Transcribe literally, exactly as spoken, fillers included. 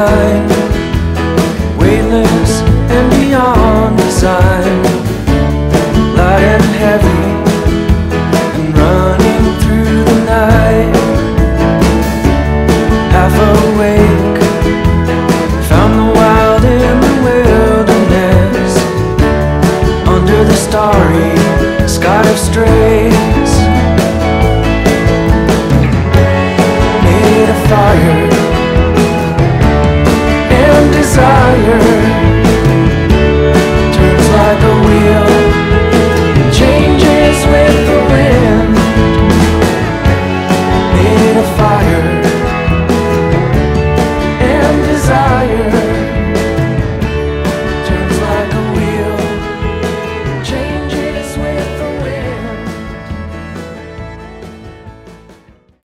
line, weightless and beyond design, light and heavy and running through the night. Half awake, found the wild in the wilderness, under the starry sky of strays. Made a fire and desire,